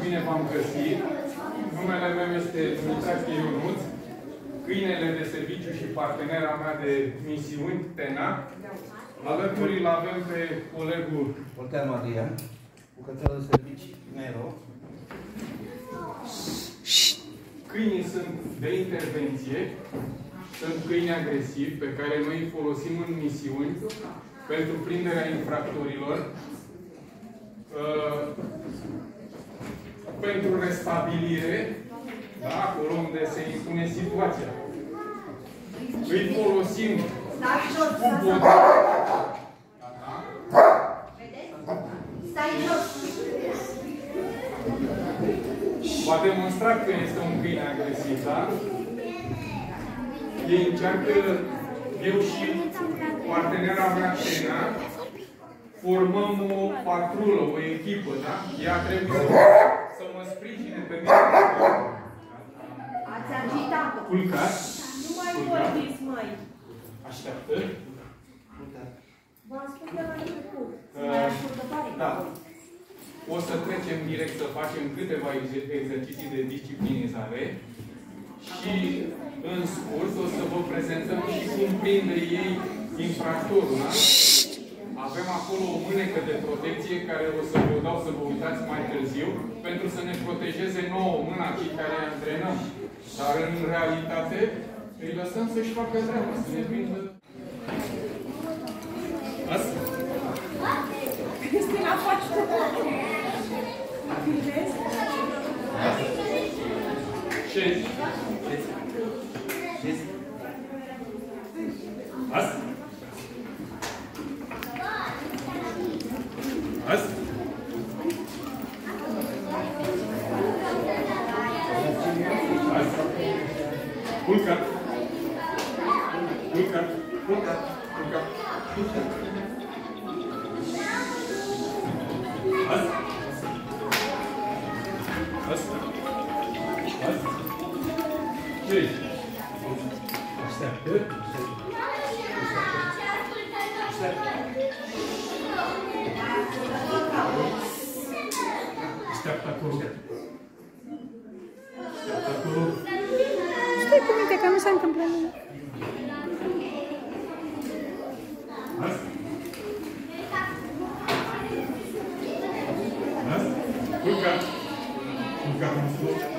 bine v-am găsit. Numele meu este Dumitrache Ionuț, câinele de serviciu și partenera mea de misiuni, Tena. Alături îl avem pe colegul Oltean Adrian, bucățelul de servicii, Nero. Câinii sunt de intervenție, sunt câini agresivi pe care noi îi folosim în misiuni pentru prinderea infractorilor, pentru restabilire, da, acolo unde se impune situația. Îi folosim cu bote. Stai jos! Va demonstra că este un câine agresiv, da? Ei încearcă, eu și partenera mea, Tena, formăm o patrulă, o echipă, da? Ea trebuie să mă sprijine pe mine. Ați agitat-o! Culcați. Nu mai vorbiți, măi! Așteaptă. V-am spus de la început. Să mai ascultă pare. Da. O să trecem direct să facem câteva exerciții de disciplinizare și, în scurt, o să vă prezentăm și cum prinde ei infractorul, da? Avem acolo o mânecă de protecție care o să vă dau să vă uitați mai târziu pentru să ne protejeze nouă mâna cei care îi antrenăm. Dar, în realitate, îi lăsăm să-și facă treaba, să ne prindă. Asta? Cristina, faci tu! Vezi? Șezi. Șezi? Asta? Asta? Asta? Culca. Culca. Culca. Culca. Culca. Asta? Asta? Asta? Ce-i? Așteaptă. Așteaptă acolo. Așteaptă acolo. Stai cu minte, că nu s-a întâmplat nimic. Asta? Asta? Culca. Culca cum spune.